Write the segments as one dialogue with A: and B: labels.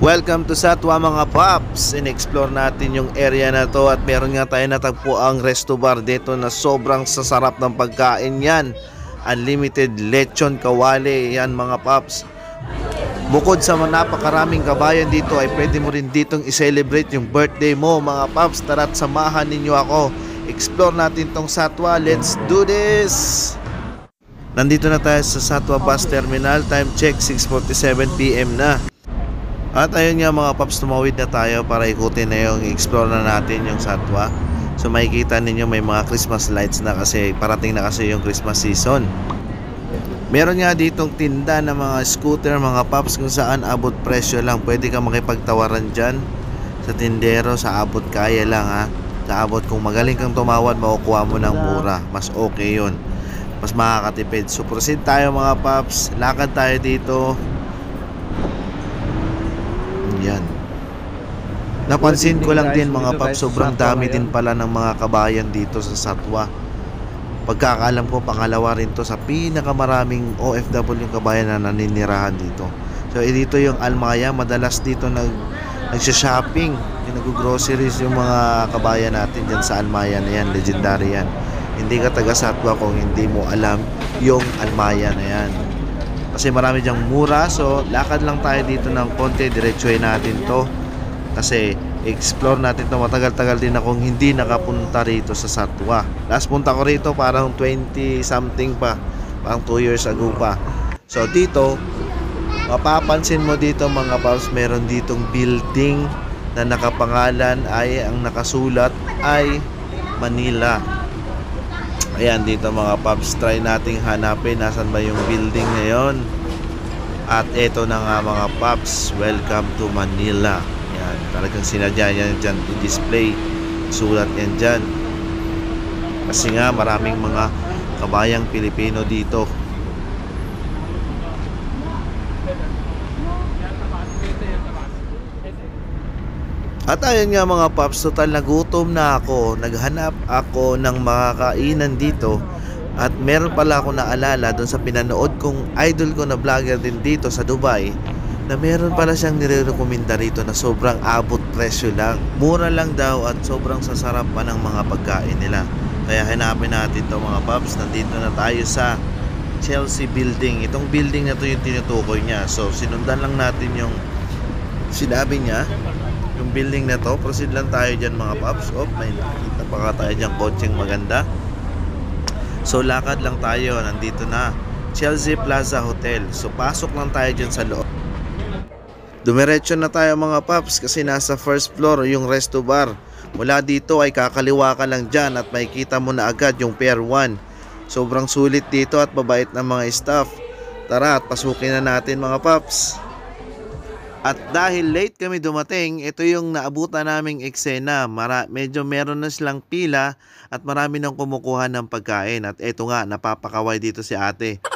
A: Welcome to Satwa mga Pops. In-explore natin yung area na to at meron nga tayo natagpo ang resto bar dito na sobrang sasarap ng pagkain yan. Unlimited lechon kawali yan mga Pops. Bukod sa napakaraming kabayan dito ay pwede mo rin ditong i-celebrate yung birthday mo mga Pops. Tara't samahan ninyo ako. Explore natin tong Satwa. Let's do this! Nandito na tayo sa Satwa Bus Terminal. Time check 6:47 PM na. At ayun nga mga Pops, tumawid na tayo para ikutin na yung explore na natin yung Satwa. So makikita ninyo may mga Christmas lights na kasi parating na kasi yung Christmas season. Meron nga ditong tinda ng mga scooter mga Pops kung saan abot presyo lang. Pwede ka makipagtawaran dyan sa tindero, sa abot kaya lang ha. Sa abot kung magaling kang tumawad makukuha mo ng mura. Mas okay yun. Mas makakatipid. So proceed tayo mga Pops. Lakad tayo dito. Yan. Napansin ko lang din mga Pops, sobrang dami din pala ng mga kabayan dito sa Satwa. Pagkakaalam ko pangalawa rin to sa pinakamaraming OFW kabayan na naninirahan dito. So dito yung Almaya, madalas dito nagsha-shopping, nag-groceries yung mga kabayan natin dyan sa Almaya na yan, legendary yan. Hindi ka taga Satwa kung hindi mo alam yung Almaya na yan. Kasi marami dyang mura, so lakad lang tayo dito ng konti, diretsuhin natin to. Kasi explore natin to, matagal-tagal din akong hindi nakapunta rito sa Satwa. Last punta ko rito parang 20 something pa, parang 2 years ago pa. So dito, mapapansin mo dito mga Pops, meron ditong building na nakapangalan ay, ang nakasulat ay Manila. Ayan dito mga Pops, try nating hanapin nasan ba yung building na yon. At eto na nga mga Pops, welcome to Manila. Yan, talagang sinadya yan dyan i-display. Sulat yan dyan. Kasi nga maraming mga kabayang Pilipino dito. At ayun nga mga Pops, total nagutom na ako. Naghanap ako ng makakainan dito. At meron pala ako naalala doon sa pinanood kong idol ko na vlogger din dito sa Dubai, na meron pala siyang nire-recommenda rito na sobrang abot presyo lang. Mura lang daw at sobrang sasarap pa ng mga pagkain nila. Kaya hanapin natin to mga Pops. Nandito na tayo sa Chelsea Building. Itong building na to yung tinutukoy niya. So sinundan lang natin yung sinabi niya, yung building na to. Proceed lang tayo dyan mga Pops. Oh, may nakita pa ka tayo dyan kotseng maganda. So lakad lang tayo. Nandito na Chelsea Plaza Hotel. So pasok lang tayo dyan sa loob. Dumiretso na tayo mga Pops kasi nasa first floor yung resto bar. Mula dito ay kakaliwa ka lang dyan at makikita mo na agad yung Pier 1. Sobrang sulit dito at mabait ng mga staff. Tara at pasukin na natin mga Pops. At dahil late kami dumating, ito yung naabutan naming eksena. Medyo meron na silang pila at marami nang kumukuha ng pagkain. At ito nga, napapakaway dito si ate.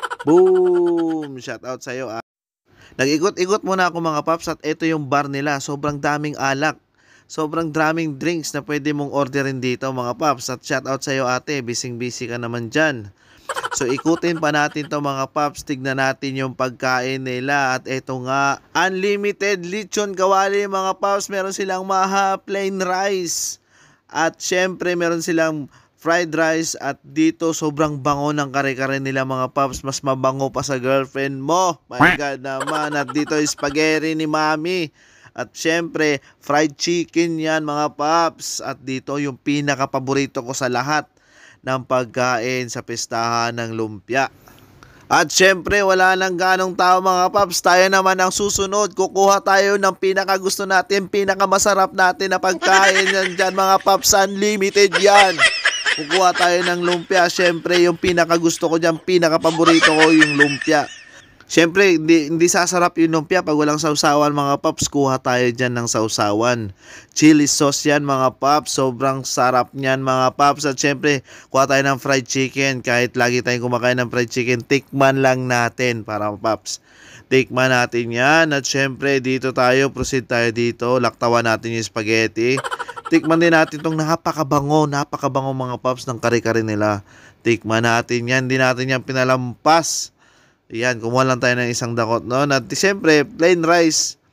A: Boom! Shout out sa'yo. Nag-ikot-ikot muna ako mga Pops at ito yung bar nila. Sobrang daming alak. Sobrang daming drinks na pwede mong orderin dito mga Pops. At shout out sa'yo ate, busy-busy ka naman dyan. So ikutin pa natin to mga Pops, tignan natin yung pagkain nila. At eto nga, unlimited lechon kawali mga Pops. Meron silang maha plain rice. At syempre meron silang fried rice. At dito sobrang bango ng kare-kare nila mga Pops. Mas mabango pa sa girlfriend mo. My God naman. At dito spaghetti ni Mami. At syempre fried chicken yan mga Pops. At dito yung pinaka-paborito ko sa lahat ng pagkain sa pistahan ng lumpia. At syempre wala nang ganong tao mga Pops, tayo naman ang susunod. Kukuha tayo ng pinakagusto natin, pinakamasarap natin na pagkain yan dyan mga Pops. Unlimited yan. Kukuha tayo ng lumpia. Syempre yung pinakagusto ko dyan, pinakapaborito ko yung lumpia. Syempre, hindi sasarap yung lumpia pag walang sausawan mga Pops. Kuha tayo dyan ng sausawan. Chili sauce yan mga Pops. Sobrang sarap niyan mga Pops. At syempre, kuha tayo ng fried chicken. Kahit lagi tayong kumakain ng fried chicken, tikman lang natin para Pops. Tikman natin yan. At syempre, dito tayo, proceed tayo dito. Laktawan natin yung spaghetti. Tikman din natin itong napakabango mga Pops ng kare-kare nila. Tikman natin yan. Hindi natin yan pinalampas. Yan, kumuha lang tayo ng isang dakot noon. At siyempre, plain rice.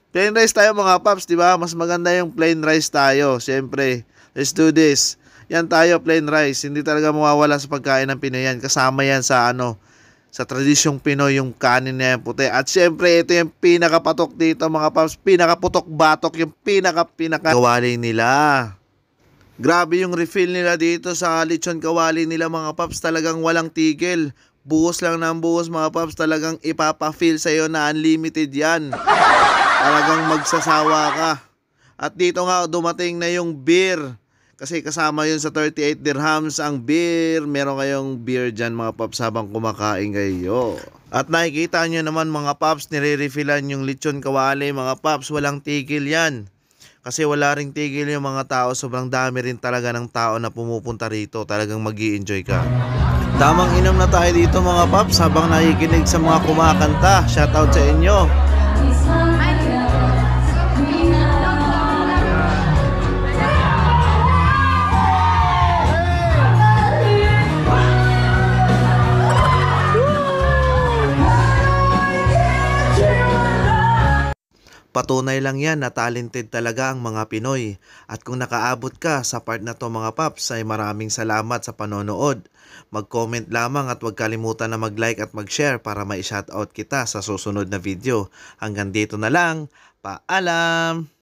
A: Plain rice tayo mga paps, di ba? Mas maganda yung plain rice tayo. Siyempre, let's do this. Yan tayo, plain rice. Hindi talaga mawawala sa pagkain ng Pinoy yan. Kasama yan sa sa tradisyong Pinoy, yung kanin na yan puti. At siyempre, ito yung pinakapatok dito mga paps. Pinakaputok-batok, yung pinaka kawali nila. Grabe yung refill nila dito sa lechon kawali nila mga paps. Talagang walang tigil. Buhos lang ng buhos mga paps. Talagang ipapa-fill sa'yo na unlimited yan. Talagang magsasawa ka. At dito nga dumating na yung beer. Kasi kasama yun sa 38 dirhams ang beer. Meron kayong beer dyan mga paps habang kumakain kayo. At nakikita nyo naman mga paps, nire-refillan yung lechon kawali mga paps. Walang tigil yan. Kasi wala ring tigil yung mga tao. Sobrang dami rin talaga ng tao na pumupunta rito. Talagang mag-i-enjoy ka. Tamang inom na tayo dito mga paps habang nakikinig sa mga kumakanta. Shoutout sa inyo. Patunay lang yan na talented talaga ang mga Pinoy. At kung nakaabot ka sa part na to mga paps, ay maraming salamat sa panonood. Mag-comment lamang at huwag kalimutan na mag-like at mag-share para ma-shoutout kita sa susunod na video. Hanggang dito na lang. Paalam!